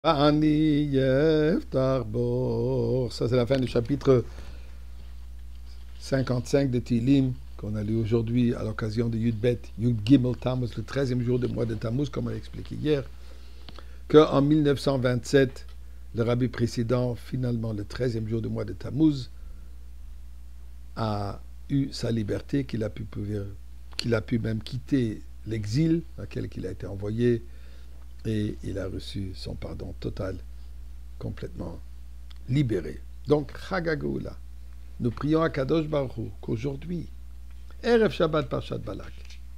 Ani Yeftar Bor. Ça, c'est la fin du chapitre 55 de Tilim qu'on a lu aujourd'hui à l'occasion de Yud Bet, Yud Gimel Tammuz, le 13e jour du mois de Tammuz, comme on l'a expliqué hier, qu'en 1927, le rabbi précédent, finalement le 13e jour du mois de Tammuz, a eu sa liberté, qu'il a pu même quitter l'exil dans lequel il a été envoyé, et il a reçu son pardon total, complètement libéré. Donc, Chagagoula, nous prions à Kadosh Baruch Hu qu'aujourd'hui, Erev Shabbat Parshat Balak,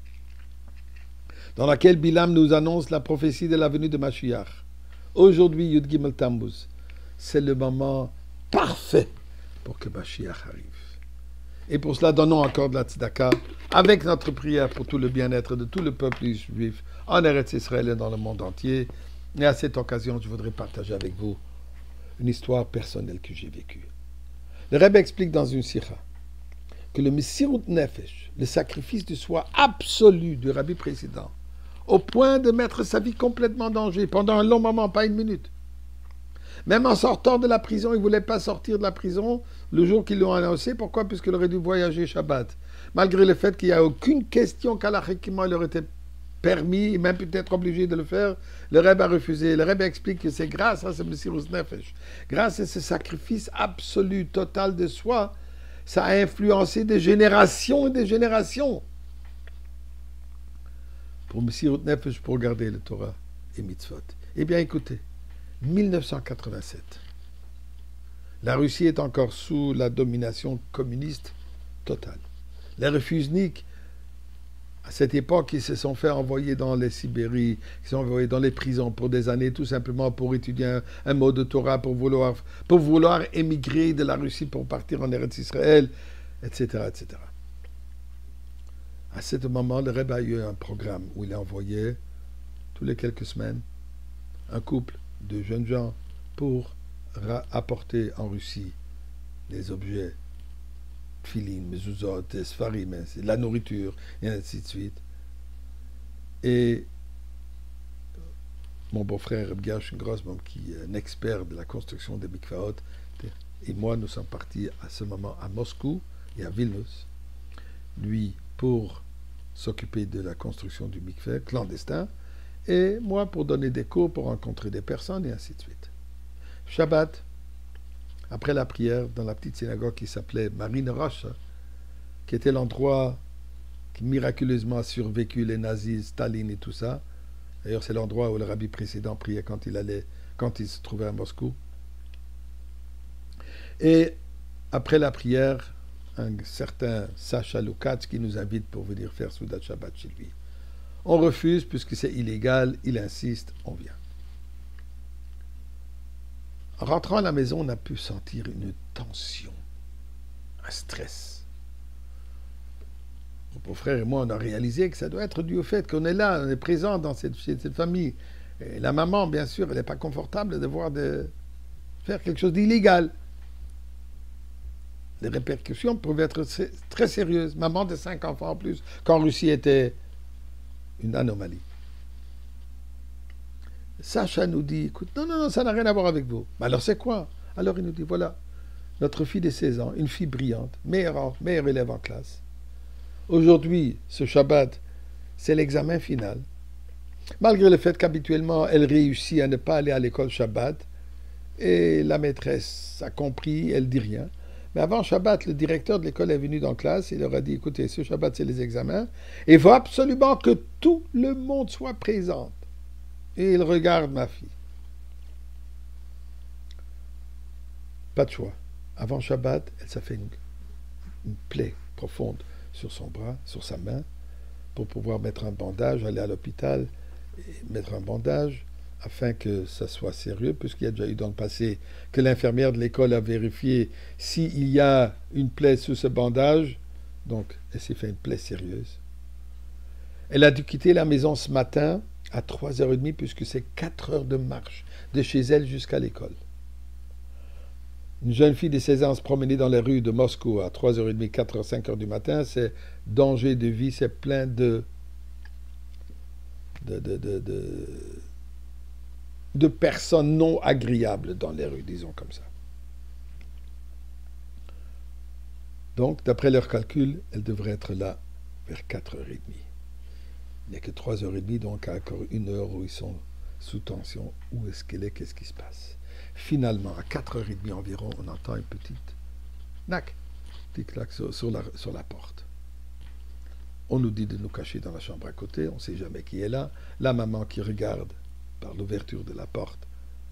dans laquelle Bilam nous annonce la prophétie de la venue de Mashiach. Aujourd'hui, Yud Gimel Tammuz, c'est le moment parfait pour que Mashiach arrive. Et pour cela, donnons encore de la tzedaka avec notre prière pour tout le bien-être de tout le peuple juif en Eretz Israël et dans le monde entier. Et à cette occasion, je voudrais partager avec vous une histoire personnelle que j'ai vécue. Le Rebbe explique dans une sikha que le Messirut Nefesh, le sacrifice de soi absolu du rabbi précédent, au point de mettre sa vie complètement en danger pendant un long moment, pas une minute. Même en sortant de la prison, il ne voulait pas sortir de la prison le jour qu'ils l'ont annoncé. Pourquoi? Puisqu'il aurait dû voyager Shabbat. Malgré le fait qu'il n'y a aucune question qu'alachiquement il aurait été permis, et même peut-être obligé de le faire, le Rebbe a refusé. Le Rebbe explique que c'est grâce à ce Messirut Nefesh, grâce à ce sacrifice absolu, total de soi, ça a influencé des générations et des générations. Pour Messirut Nefesh, pour garder le Torah et Mitzvot. Eh bien, écoutez. 1987. La Russie est encore sous la domination communiste totale. Les refusniks, à cette époque, ils se sont fait envoyer dans les Sibéries, ils se sont envoyés dans les prisons pour des années, tout simplement pour étudier un mot de Torah, pour vouloir émigrer de la Russie pour partir en Eretz Israël, etc., etc. À ce moment, le Rebbe a eu un programme où il envoyait, tous les quelques semaines, un couple de jeunes gens pour apporter en Russie des objets, tfilin, mezuzot, sfarim, la nourriture, et ainsi de suite. Et mon beau-frère Reb Gershon Grossman, qui est un expert de la construction des mikvaot, et moi, nous sommes partis à ce moment à Moscou et à Vilnius, lui pour s'occuper de la construction du mikveh clandestin, et moi pour donner des cours, pour rencontrer des personnes, et ainsi de suite. Shabbat, après la prière, dans la petite synagogue qui s'appelait Marine Roche, qui était l'endroit qui miraculeusement a survécu les nazis, Staline et tout ça. D'ailleurs, c'est l'endroit où le rabbi précédent priait quand il se trouvait à Moscou. Et après la prière, un certain Sacha Lukács qui nous invite pour venir faire Soudat Shabbat chez lui. On refuse puisque c'est illégal, il insiste, on vient. En rentrant à la maison, on a pu sentir une tension, un stress. Mon beau-frère et moi, on a réalisé que ça doit être dû au fait qu'on est là, on est présent dans cette famille. Et la maman, bien sûr, elle n'est pas confortable de faire quelque chose d'illégal. Les répercussions pouvaient être très sérieuses. Maman de 5 enfants en plus, quand Russie était une anomalie. Sacha nous dit, écoute, non, ça n'a rien à voir avec vous. Mais alors c'est quoi? Alors il nous dit, voilà, notre fille de 16 ans, une fille brillante, meilleure élève en classe. Aujourd'hui, ce Shabbat, c'est l'examen final. Malgré le fait qu'habituellement, elle réussit à ne pas aller à l'école Shabbat, et la maîtresse a compris, elle dit rien. Mais avant Shabbat, le directeur de l'école est venu dans la classe, il leur a dit, écoutez, ce Shabbat, c'est les examens, et il faut absolument que tout le monde soit présent. Et il regarde ma fille. Pas de choix. Avant Shabbat, elle s'est fait une plaie profonde sur son bras, sur sa main, pour pouvoir mettre un bandage, aller à l'hôpital et mettre un bandage, afin que ça soit sérieux, puisqu'il y a déjà eu dans le passé que l'infirmière de l'école a vérifié s'il y a une plaie sous ce bandage. Donc, elle s'est fait une plaie sérieuse. Elle a dû quitter la maison ce matin à 3h30, puisque c'est 4 heures de marche de chez elle jusqu'à l'école. Une jeune fille de 16 ans se promener dans les rues de Moscou à 3h30, 4h, 5h du matin, c'est danger de vie, c'est plein de de personnes non agréables dans les rues, disons comme ça. Donc, d'après leurs calculs, elle devrait être là vers 4h30. Il n'y a que 3h30, donc à encore 1 heure où ils sont sous tension. Où est-ce qu'elle est? Qu'est-ce qui se passe? Finalement, à 4h30 environ, on entend une petite knack, petit clac sur la porte. On nous dit de nous cacher dans la chambre à côté, on ne sait jamais qui est là. La maman qui regarde par l'ouverture de la porte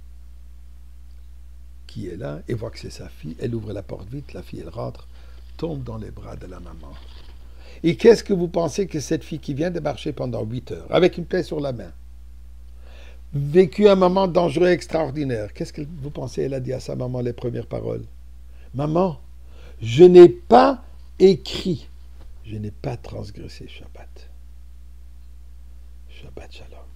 qui est là et voit que c'est sa fille. Elle ouvre la porte vite, la fille elle rentre, tombe dans les bras de la maman. Et qu'est-ce que vous pensez que cette fille qui vient de marcher pendant 8 heures, avec une plaie sur la main, vécu un moment dangereux extraordinaire, qu'est-ce que vous pensez elle a dit à sa maman les premières paroles? Maman, je n'ai pas écrit, je n'ai pas transgressé Shabbat. Shabbat Shalom.